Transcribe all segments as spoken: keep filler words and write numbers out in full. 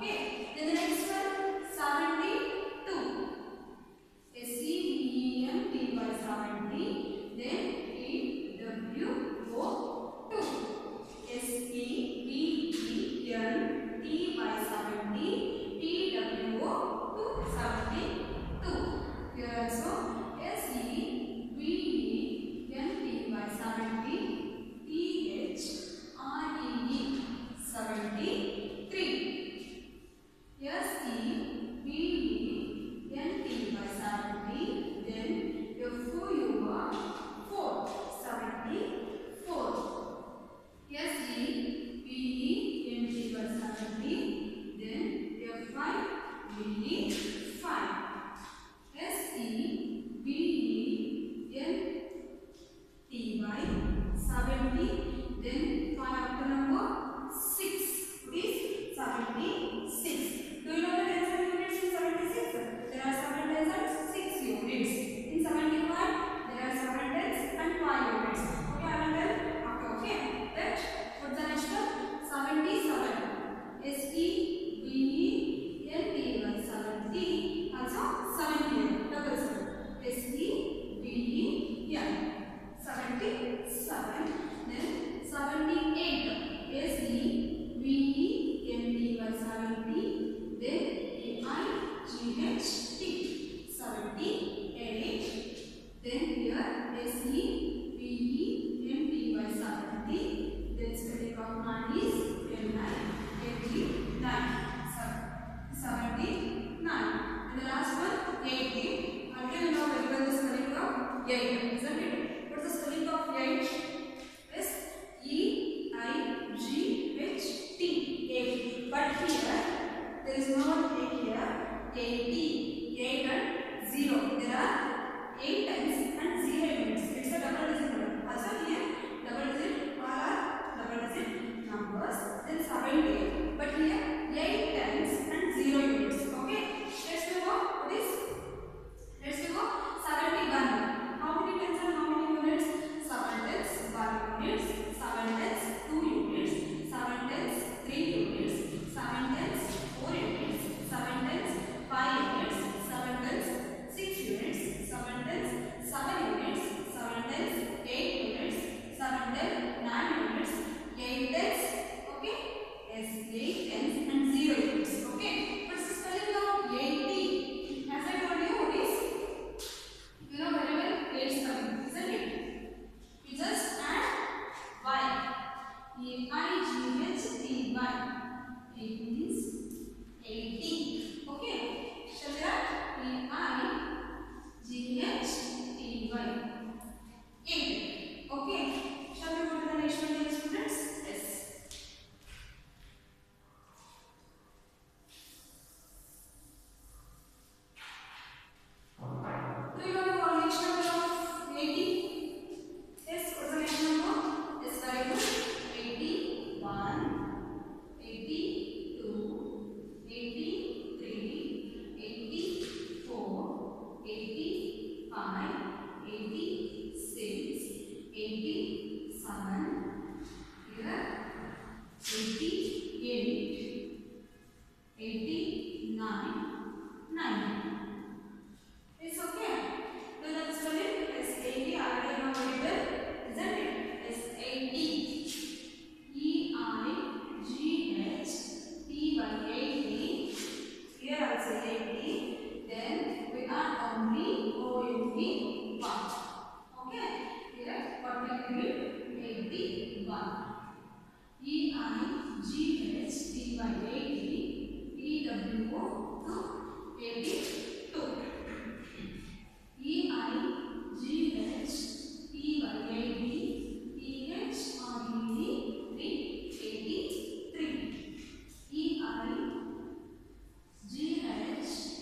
Okay. Then the next one, seventy-two. S E V E N T Y seventy. Then E W O two. S E V E N T Y seventy. T W O two. seventy-two. Here also S E V E N T Y seventy. T H R E E seventy-three. S E V E N T Y seventy. Then F O U R four. seventy-four. S E V E N T Y seventy. Then F I V E five. S E V E N T Y seventy. Then five after number six. It is seventy-six. Do you know the tens and units in seventy-six? There are seven tens and six units. In seventy-five, there are seven tens and five units. Okay, I will tell after. Okay. That. What's the next one? seventy-seven. S E V E N T Y seventy. Also seven here. Double seven. S E V E N. seventy-seven. Then seventy-eight. S E V E N T Y seventy. Then A I G H T. seventy-eight. Then here S E V E N T Y seventy. Then spelling of nine is eighty-nine. seventy-nine. And the last one, eighty. Already we know very well the spelling of eight, isn't it? What's the spelling of eight? S E I G H T. eight. But here there is no A here. eighty. eight and zero. There are eight tens and zero units. It's a double digit number. Also here double digit all are double digit numbers. Then seventy. But here eight tens and zero units. Okay. Let's move on. What is? Let's move on. seventy-one. How many tens and how many units? seven tens, one units. seven tens, two units. seven tens, three units. seven tens, four units. seven tens, five units. seven tens, six units. seven tens, seven units. seven tens, eight units. seven tens, nine units. eight tens, okay? Yes, eight tens and zero units. Okay? What's the spelling of eighty? As I told you, what is? You know very well eight is coming, isn't it? We just add y. A I G H T Y. It means eighty. Okay? Shall we write? A I G H T Y. eight. Okay? Shall we go to the next one, dear students? Yes. Do you know the combination number of eighty? Yes, what's the next number? Yes, very good. eighty-one, eighty-two, eighty-three, eighty-four, eighty-five, eighty-six, eighty-seven, here, eighty-eight, eighty-nine, ninety. It's okay. Do you know the spelling? It's eighty. Already know very well, isn't it? It's eighty. E I G H T Y eighty. Here also eighty. Then we add only O U P one. Okay. Here what will be eighty-one. E I G H T Y eighty. T W O two eighty-two. E I G H T Y eighty. T H R E E three eighty-three. E I G H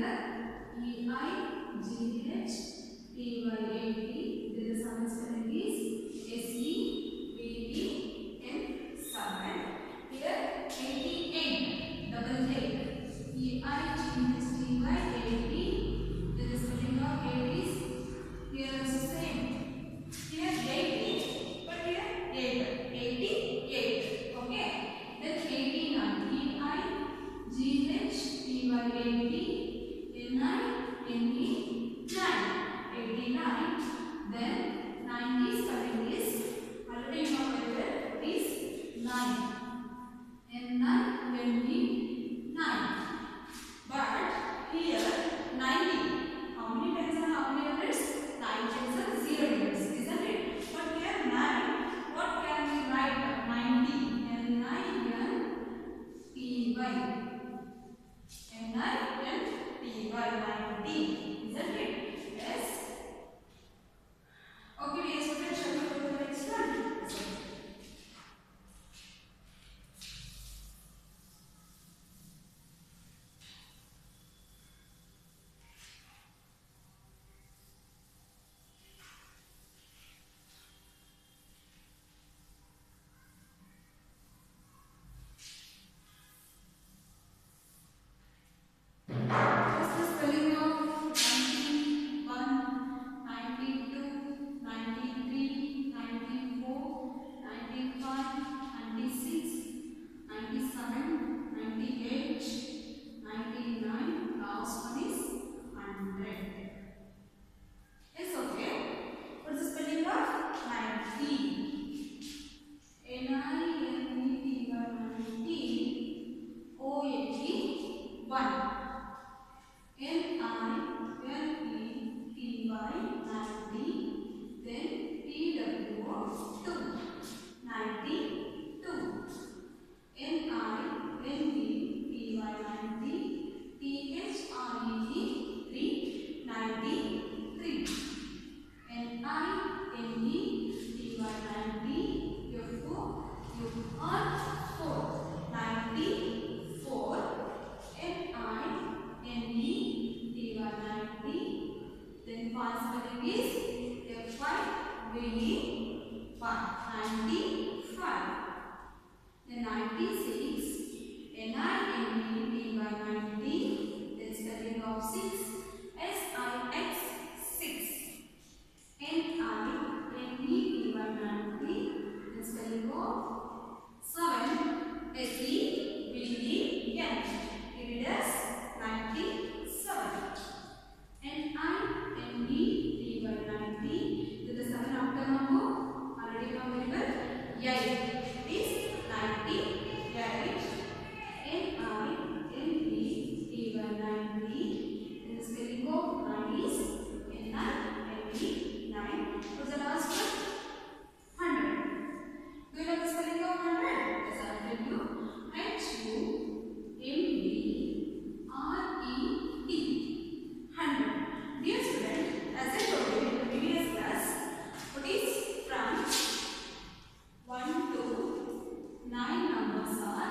here E I G H T Y eighty. Then the seventh spelling is S E V E N seven. Here eighty-eight, double eight. E I G H T Y eighty. Then the spelling of eight is here also same. Here eighty, but here eight. eighty-eight. Okay. Then eighty-nine. E I G H T Y eighty. N I N E nine. eighty-nine. Then ninety spelling is already you know very well. It is nine. N I N E nine. But here ninety. How many tens and how many hundreds? nine tens and zero units, isn't it? But here nine. What can we write? ninety. N I N T Y. N I N T Y. ninety. Isn't it? Yes. Okay, dear students, shall we go to the next one? What's the spelling of ninety-one, ninety-two, ninety-three, ninety-four, ninety-five, ninety-six, ninety-seven, ninety-eight, ninety-nine? Last one is one hundred. Yes, okay. What's the spelling of ninety? N I N E T Y, ninety. O eighty, one. N I N E T Y, ninety. Then T W O, two. ninety-two. N I N E T Y, ninety. T H R E E, three. ninety-three. N I N E T Y, ninety. F O U R, four. ninety-four. N I N E T Y, ninety. Then five spelling is F I V E, one. ninety-five. Then ninety-six. N I N E T Y, ninety. Then spelling of six. S I X, six. N I N E T Y, ninety. Then spelling of seven. S E V E N. It is ninety-seven. N I N E T Y, ninety. Then the seven after number already know very well. eight. It is ninety-eight. N I N E T Y, ninety. Then the spelling of nine is N I N E, nine. What's the last one? one hundred. Do you know the spelling of one hundred? Yes, I will tell you. H U M D R E T. one hundred. Dear student, as I told you in the previous class, what is from one to nine numbers are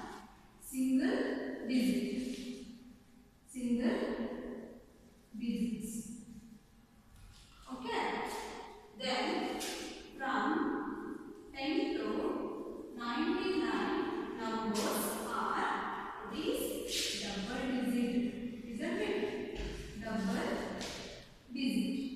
single digit. Single digits. Okay. Then from ten to ninety-nine numbers are these double digit. Isn't it? Double digit.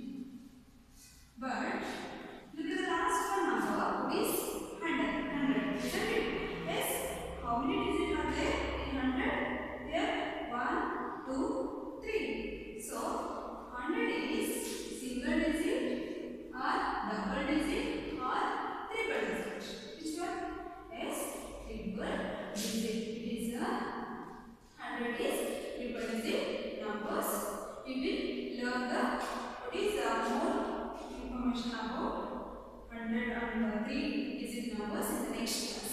But look at the last one number, which is one hundred. one hundred. Isn't it? Yes. How many digits are there in one hundred? Here one, two, three. So one hundred is single digit or double digit or triple digit. Which one? Yes, triple digit. It is a one hundred is triple digit numbers. We will learn the what is uh, more information about one hundred and three digit numbers in the next class.